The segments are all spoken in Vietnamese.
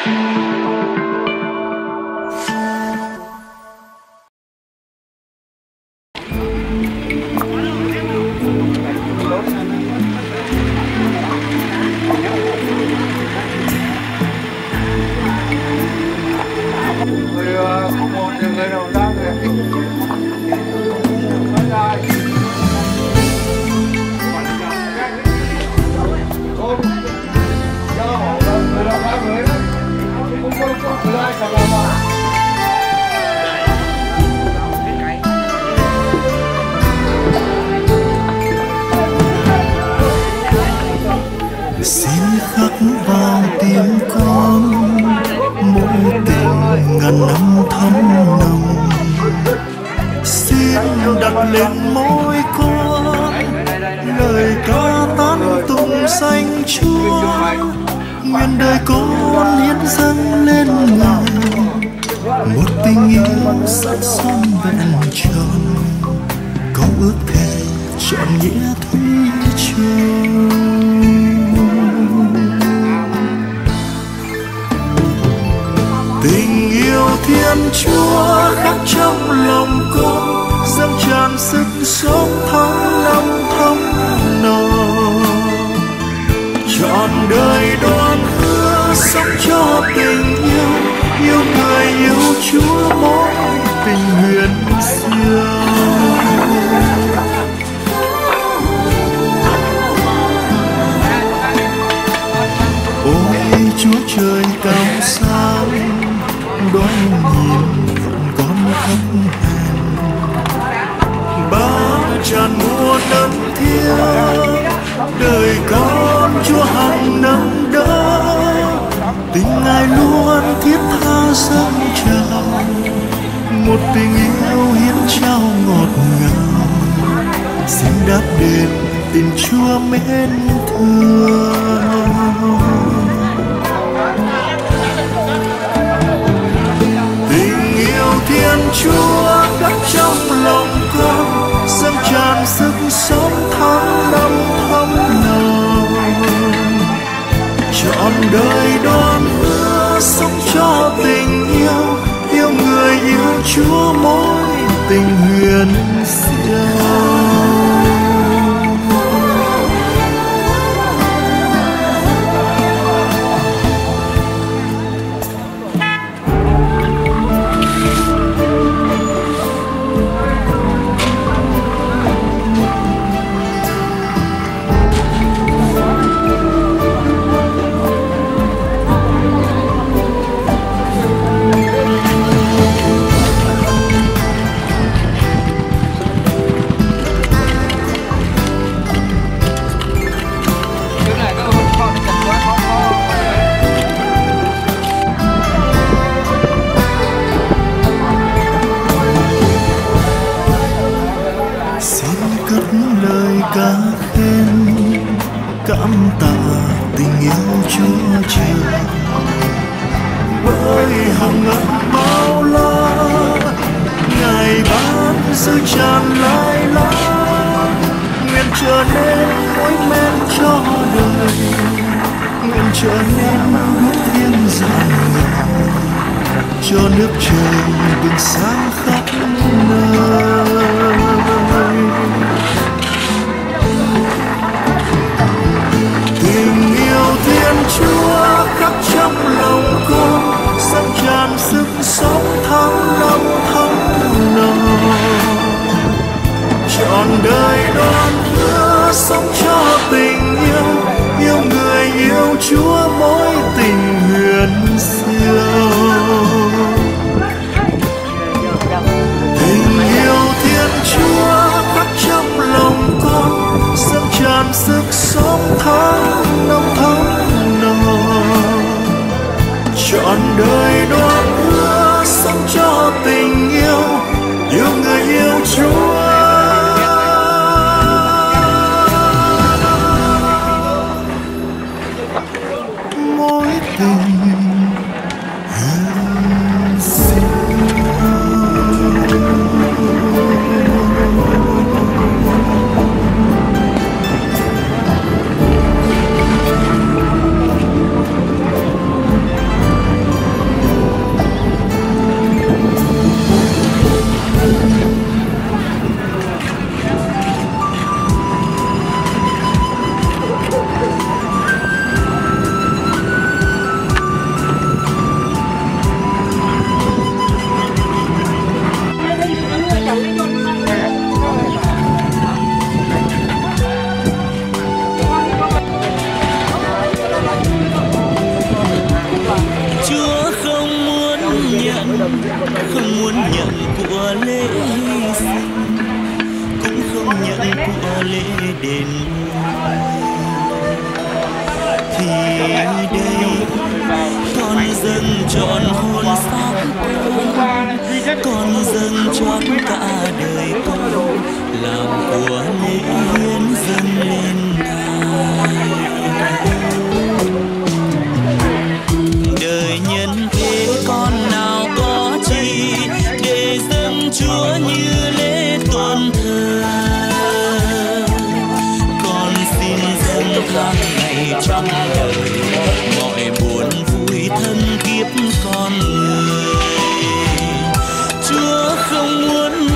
Xin khắc vào tim con mối tình ngàn năm thắm nồng. Xin đặt lên môi con lời ca tán tụng danh Chúa. Nguyện đời con hiến dâng lên Ngài một tình yêu sắt son vẹn tròn, câu ước thề trọn nghĩa thủy chung. Tình yêu Thiên Chúa khắc trong lòng con, dâng tràn sức sống tháng năm thắm nồng. Trọn đời đoan hứa sống cho tình yêu, yêu người yêu Chúa mỗi tình nguyện xưa. Ôi Chúa trời cao sang, đoan nhìn phận con thấp hèn. Bao tràn muôn năm thiên, đời con Chúa hằng nâng đỡ. Tình Ngài luôn thiết tha dâng trao, một tình yêu hiến trao ngọt ngào. Xin đáp đền tình Chúa mến thương. Tình yêu Thiên Chúa khắc trong lòng con, dâng tràn sức sống tháng năm thắm nồng. Trọn đời đoan hứa sống cho tình yêu, yêu người yêu Chúa mỗi tình huyền diệu. Ca khen cảm tạ tình yêu Chúa trời, với hằng ngàn bao la Ngài ban sự tràn lai lá. Nguyện trở nên mối men cho đời, nguyện trở nên bước thiên dòng ngài, cho nước trời bừng sáng khắp nơi. Tình yêu Thiên Chúa khắc trong lòng con, dâng tràn sức sống tháng năm thắm nồng. Trọn đời đoan hứa sống cho tình yêu, yêu người yêu Chúa mỗi tình huyền diệu. Tình yêu Thiên Chúa khắc trong lòng con, dâng tràn sức sống tháng năm thắm nồng. Trọn đời đoan hứa sống cho tình yêu, yêu người yêu Chúa. Mối tình huyền diệu. không muốn nhận của lễ hy sinh, cũng không nhận của lễ đền thì đây con dâng trọn hồn xác con dâng trọn cả đời con làm của lễ hiến dâng lên ngài. Đời nhân thế con nào có chi để dâng Chúa như lễ tôn thờ, con xin dâng tháng ngày trong đời mọi buồn vui thân kiếp con người. Chúa không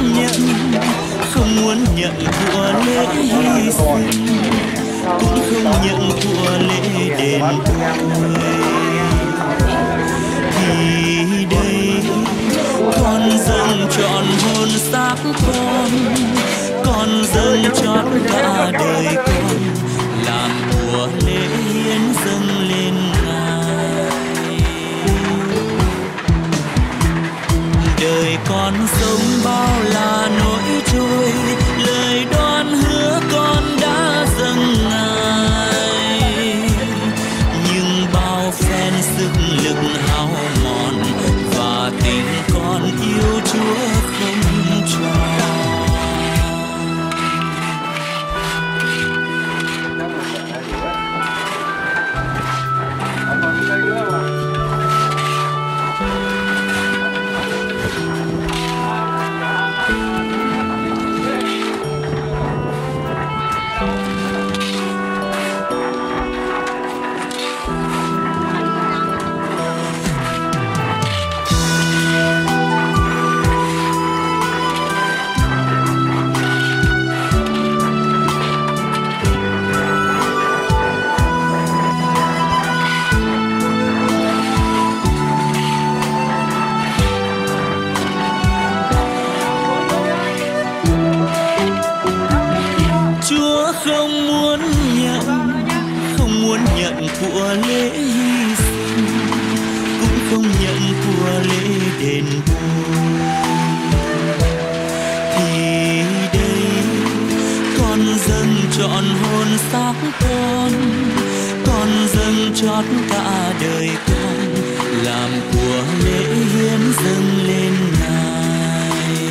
muốn nhận của lễ hy sinh, cũng không nhận của lễ đền bồi. Thì đây con dâng trọn hồn xác con dâng trọn cả đời con làm của lễ hiến dâng lên ngài. Đời con sống bao là nỗi trôi, lời đoan hứa con đã dâng ngài, nhưng bao phen sức lực hao mòn và tình con yêu Chúa không cho. Của lễ hy sinh, cũng không nhận của lễ đền bồi. Thì đây con dâng trọn hồn xác con dâng trót cả đời con làm của lễ hiến dâng lên ngài.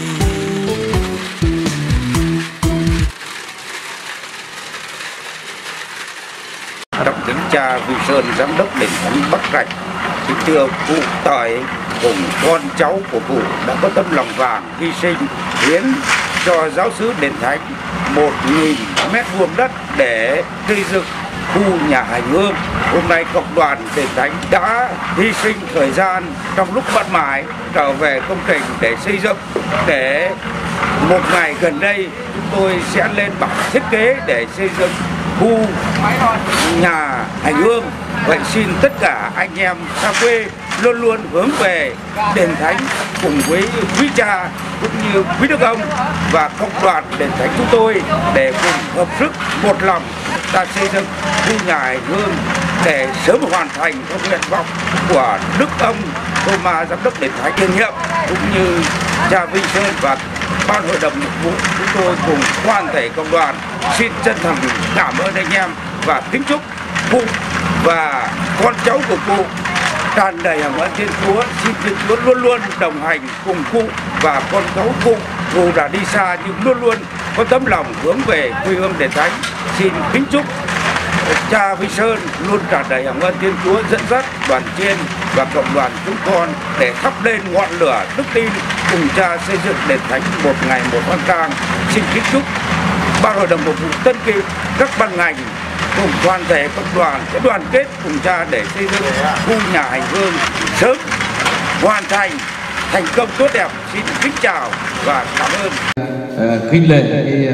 Trọng kính cha Vui Sơn, giám đốc đền thánh Bắc Rạch, kính thưa cụ Tỏi cùng con cháu của cụ đã có tấm lòng vàng hy sinh hiến cho giáo xứ đền thánh 1.000 mét vuông đất để xây dựng khu nhà hành hương. Hôm nay cộng đoàn đền thánh đã hy sinh thời gian trong lúc bận mải trở về công trình để xây dựng, để một ngày gần đây chúng tôi sẽ lên bản thiết kế để xây dựng khu nhà hành hương. Vậy xin tất cả anh em xa quê luôn luôn hướng về đền thánh cùng với quý cha cũng như quý đức ông và cộng đoàn đền thánh chúng tôi để cùng hợp sức một lòng ta xây dựng khu nhà hành hương để sớm hoàn thành các nguyện vọng của đức ông Thomas, giám đốc đền thánh tiền nhiệm, cũng như cha Vinh Sơn và ban hội đồng nhiệm vụ. Chúng tôi cùng toàn thể cộng đoàn xin chân thành cảm ơn anh em và kính chúc cụ và con cháu của cụ tràn đầy hồng ân Thiên Chúa. Xin Thiên Chúa luôn luôn đồng hành cùng cụ và con cháu cụ, dù đã đi xa nhưng luôn luôn có tấm lòng hướng về quê hương đền thánh. Xin kính chúc cha Vinh Sơn luôn tràn đầy hồng ân Thiên Chúa dẫn dắt đoàn trên và cộng đoàn chúng con để thắp lên ngọn lửa đức tin cùng cha xây dựng đền thánh một ngày một khang trang. Xin kính chúc ban hội đồng phục vụ Tân Kỳ, các ban ngành cùng toàn thể cộng đoàn sẽ đoàn kết cùng cha để xây dựng khu nhà hành hương sớm hoàn thành thành công tốt đẹp. Xin kính chào và cảm ơn. Khích lệ cái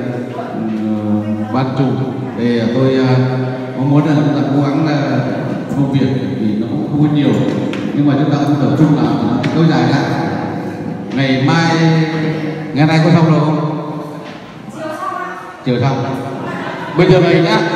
ban chủ thì tôi mong muốn là chúng ta cố gắng công việc vì nó cũng không có nhiều, nhưng mà chúng ta cũng tập trung làm lâu dài ra. Ngày mai, ngày nay có xong rồi không? Chiều xong. Bây giờ này nhá.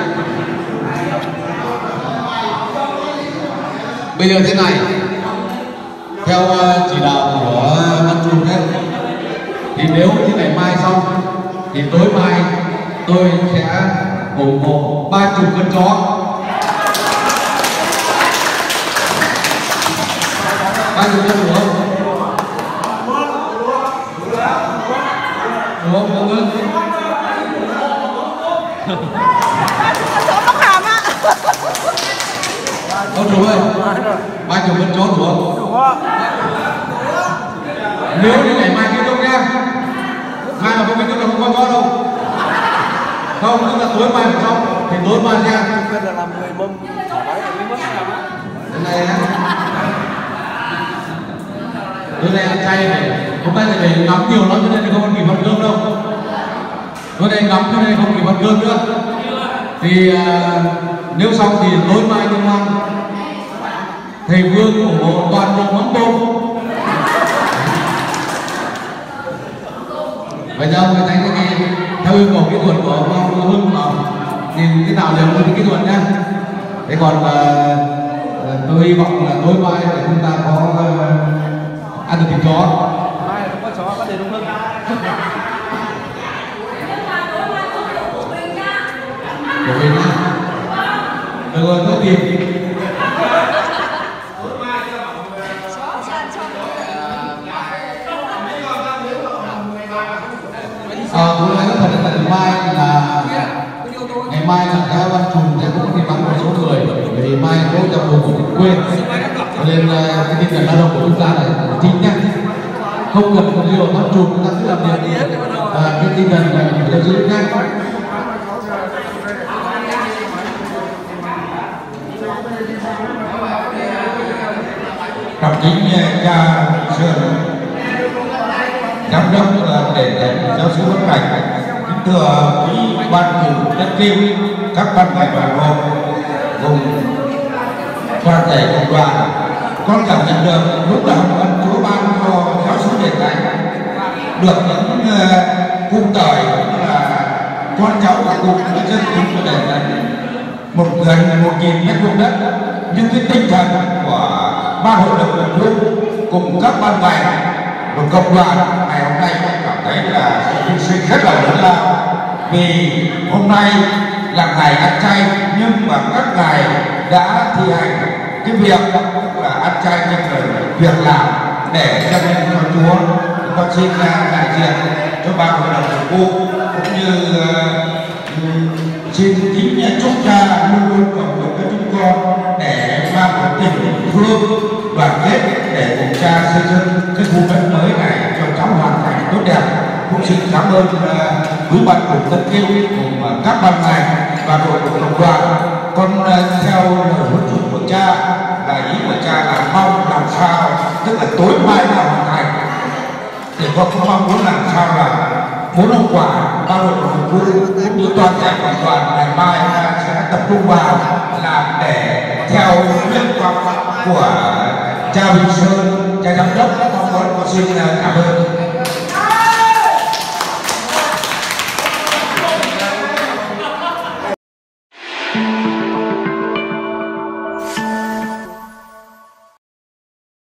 Bây giờ thế này, theo chỉ đạo của ban chủ đấy, thì nếu như ngày mai xong thì tối mai tôi sẽ ủng hộ 30 con chó. 30 con đúng không? Đúng không? Đúng không? Ông chủ ơi, 30 con chó đúng không? Nếu như ngày mai kết thúc nha, mai mà không kết thúc là không có chó đâu. Không, tức là tối mai phải xong, thì tối mai nha. Cần là làm người mâm thoải mái để mới mất làm á. Cái này á, tối nay ăn chay này, hôm nay thì phải ngắm nhiều lắm cho nên không ăn kịp ăn cơm đâu. Tối nay ngắm cho nên không kịp ăn cơm nữa. Thì nếu xong thì tối mai tôi ăn thầy Vương ủng hộ toàn bộ mắm tôm. Vậy đâu người thấy cái gì theo yêu cầu kỹ thuật của ông Hưng mà nhìn cái nào đều có kỹ thuật nhá. Thế còn tôi hy vọng là tối mai để chúng ta có ăn được thịt chó. Mai không có chó có để đúng không? Của mình nhá. Được rồi, tôi tìm. Tôi nói thật là ngày mai là các ban trùng sẽ cũng đi vắng một số người, bởi vì mai có trong vùng của quê, nên cái tinh thần lao động của chúng ta là chính nhá, không cần một liều ban trùng chúng ta cứ làm việc, cái tinh thần là mình phải giữ nhá. Đồng chí cha Sơn giám đốc để giáo sứ Bắc Rạch, kính thưa quý ban chủ đất kêu, các ban ngành đoàn hội cùng toàn thể cộng đoàn, con cảm nhận được lúc là hồng ân Chúa ban cho giáo sứ Đền Thánh được những cung tời cũng là con cháu và cùng với dân chúng của Đền Thánh gần 1.000 mét vuông đất, nhưng cái tinh thần của ban hội đồng quận Trung cùng các ban ngành và cộng đoàn ngày hôm nay tôi cảm thấy là hy sinh rất là lớn lao, vì hôm nay là ngày ăn chay nhưng mà các ngài đã thi hành cái việc là ăn chay như là việc làm để dâng lên cho Chúa. Con xin đại diện cho ban hội đồng phục vụ cũng như xin kính chúc cha luôn luôn cộng đồng với chúng con để mang một tình thương đoàn kết để cùng cha xây dựng cái khu đất mới này cho cháu hoàn thành tốt đẹp. Cũng xin cảm ơn quý ban cùng Tân Kiêu cùng các ban ngành và đội của cộng đoàn. Con theo lời huấn dụ của cha là ý của cha là mong làm sao tức là tối mai là hoàn thành, thì con cũng mong muốn làm sao là muốn hậu quả ban đội của phục vụ cũng như toàn thể cộng đoàn ngày mai sẽ tập trung vào làm để theo nguyện vọng của cha Bình Sơn, cha giám đốc. Con xin cảm ơn.